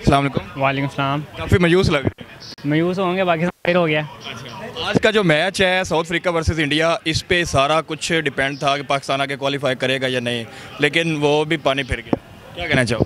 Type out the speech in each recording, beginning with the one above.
अस्सलाम वालेकुम। वालेकुम सलाम। काफ़ी मायूस लग रहे हैं। मायूस होंगे, पाकिस्तान फायर हो गया। आज का जो मैच है साउथ अफ्रीका वर्सेस इंडिया, इस पे सारा कुछ डिपेंड था कि पाकिस्तान आगे क्वालिफाई करेगा या नहीं, लेकिन वो भी पानी फिर गया। क्या कहना चाहो?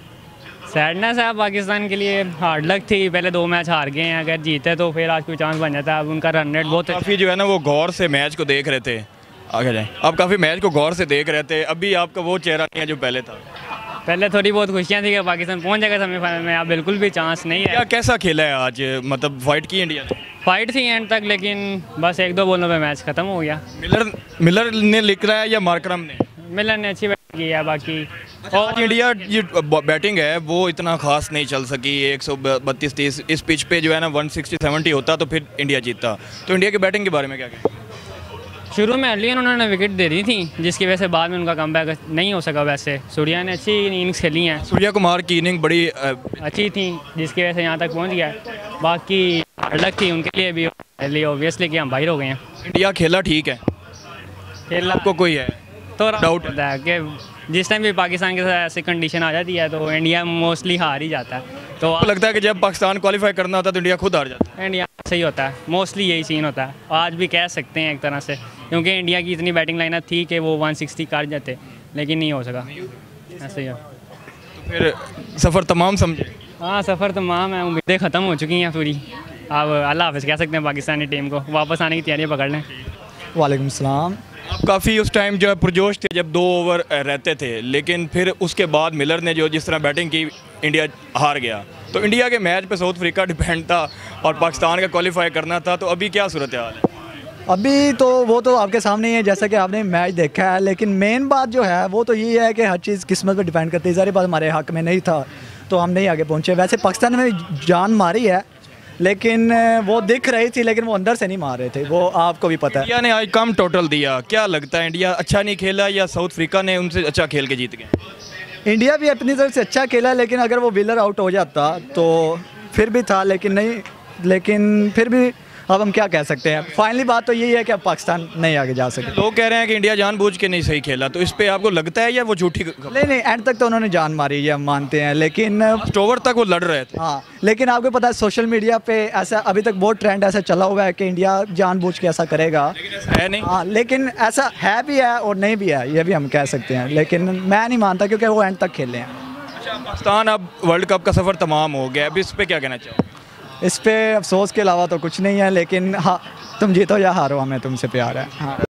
सैडनेस है पाकिस्तान के लिए, हार्ड लक थी, पहले 2 मैच हार गए हैं, अगर जीते तो फिर आज कोई चांस बन जाता है। अब उनका रन रेट बहुत काफ़ी जो है ना वो गौर से मैच को देख रहे थे। आगे जाएं। आप काफ़ी मैच को गौर से देख रहे थे, अभी आपका वो चेहरा नहीं है जो पहले था। पहले थोड़ी बहुत खुशियाँ थी कि पाकिस्तान पहुंच जाएगा सेमीफाइनल में, अब बिल्कुल भी चांस नहीं है। क्या कैसा खेला है आज, मतलब फाइट की इंडिया ने? फाइट थी एंड तक, लेकिन बस 1-2 बॉलों पे मैच खत्म हो गया। मिलर ने लिख रहा है या मार्करम ने? मिलर ने अच्छी बैटिंग की है, बाकी और इंडिया ये बैटिंग है वो इतना खास नहीं चल सकी। 132-30 इस पिच पे जो है ना 160-70 होता तो फिर इंडिया जीतता। तो इंडिया की बैटिंग के बारे में क्या कहें? शुरू में अर्ली उन्होंने विकेट दे दी थी, जिसकी वजह से बाद में उनका कमबैक नहीं हो सका। वैसे सूर्या ने अच्छी इनिंग्स खेली हैं, सूर्या कुमार की इनिंग बड़ी अच्छी थी, जिसकी वजह से यहाँ तक पहुँच गया। बाकी अलग थी उनके लिए भी, ऑब्वियसली कि हम बाहर हो गए हैं। इंडिया खेला ठीक है, खेला आपको कोई है तो डाउट होता है कि जिस टाइम भी पाकिस्तान के साथ ऐसी कंडीशन आ जाती है तो इंडिया मोस्टली हार ही जाता है। तो आपको लगता है कि जब पाकिस्तान क्वालिफाई करना होता है तो इंडिया खुद हार जाता है? इंडिया सही होता है, मोस्टली यही सीन होता है। आज भी कह सकते हैं एक तरह से, क्योंकि इंडिया की इतनी बैटिंग लाइनअप थी कि वो 160 कर जाते, लेकिन नहीं हो सका। ऐसे ही है। तो फिर सफ़र तमाम समझे? हाँ, सफ़र तमाम है, उम्मीदें ख़त्म हो चुकी हैं पूरी। अब अल्लाह हाफ़िज़ कह सकते हैं पाकिस्तानी टीम को, वापस आने की तैयारियाँ पकड़ लें। वालेकुम सलाम। आप काफ़ी उस टाइम जो है पुरजोश थे जब 2 ओवर रहते थे, लेकिन फिर उसके बाद मिलर ने जो जिस तरह बैटिंग की इंडिया हार गया। तो इंडिया के मैच पे साउथ अफ्रीका डिपेंड था और पाकिस्तान का क्वालिफाई करना था, तो अभी क्या सूरत हाल है? अभी तो वो तो आपके सामने ही है, जैसा कि आपने मैच देखा है, लेकिन मेन बात जो है वो तो ये है कि हर चीज़ किस्मत पर डिपेंड करती है। सारी बात हमारे हक़ में नहीं था तो हम नहीं आगे पहुँचे। वैसे पाकिस्तान में जान मारी है, लेकिन वो दिख रही थी, लेकिन वो अंदर से नहीं मार रहे थे, वो आपको भी पता है। इंडिया ने आज कम टोटल दिया, क्या लगता है इंडिया अच्छा नहीं खेला या साउथ अफ्रीका ने उनसे अच्छा खेल के जीत गए? इंडिया भी अपनी तरफ से अच्छा खेला, लेकिन अगर वो विलर आउट हो जाता तो फिर भी था, लेकिन नहीं। लेकिन फिर भी अब हम क्या कह सकते हैं, फाइनली बात तो यही है कि अब पाकिस्तान नहीं आगे जा सके। लोग कह रहे हैं कि इंडिया जानबूझ के नहीं सही खेला, तो इस पे आपको लगता है या वो झूठी? नहीं, एंड तक तो उन्होंने जान मारी, ये हम मानते हैं, लेकिन ओवर तक वो लड़ रहे थे। हाँ, लेकिन आपको पता है सोशल मीडिया पे ऐसा अभी तक बहुत ट्रेंड ऐसा चला हुआ है कि इंडिया जानबूझ के ऐसा करेगा, लेकिन ऐसा है नहीं। हाँ, लेकिन ऐसा है भी है और नहीं भी है, ये भी हम कह सकते हैं, लेकिन मैं नहीं मानता क्योंकि वो एंड तक खेले हैं। पाकिस्तान अब वर्ल्ड कप का सफ़र तमाम हो गया, अब इस पे क्या कहना चाहो? इस पे अफसोस के अलावा तो कुछ नहीं है, लेकिन हाँ, तुम जीतो या हारो हमें तुमसे प्यार है। हाँ।